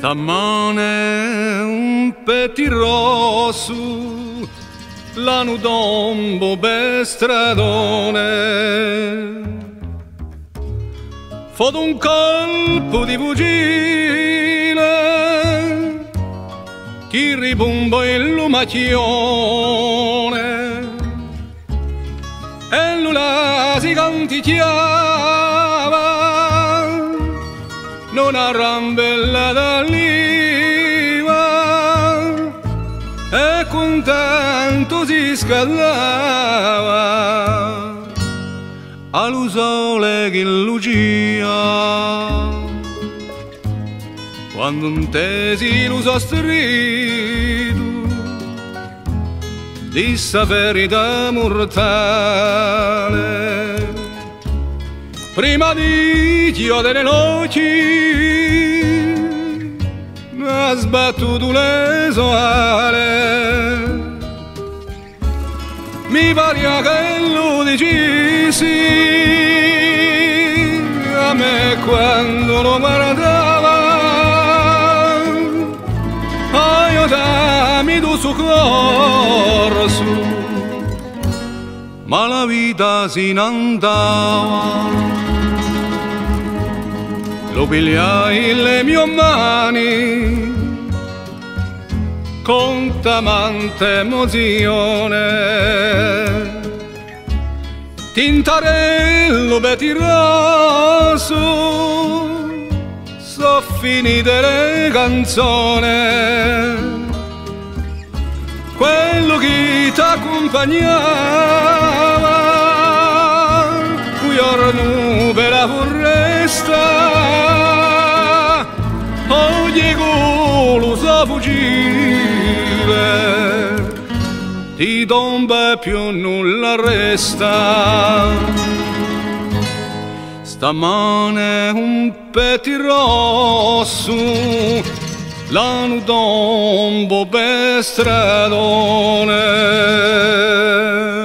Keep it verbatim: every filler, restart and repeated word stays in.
Stamane un pettirosso, l'anno dombo bestradone, fod un colpo di fucile, chi ribombo il lumachione, e l'ula si canticchiava, non arrambella d'alliva, e contento si scaldava allo sole che lucia. Quando intesi lo sostrido di sta verità mortale, prima di chiudere l'occhio ha sbattuto le soale. Mi pare che lo dicessi a me quando lo guardava, aiutami tu soccorso, ma la vita si andava. Lo pigliai le mie mani con tamante emozione, tintarello bettiroso, so finite le canzoni, quello che t'accompagnava, giorno per la foresta, ogni culo sa fuggire, ti tomba più nulla resta. Stamane un pettirosso, l'anno dombo per stradone.